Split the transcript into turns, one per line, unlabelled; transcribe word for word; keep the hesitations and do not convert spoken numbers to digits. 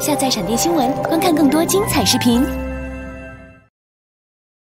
下载闪电新闻，观看更多精彩视频。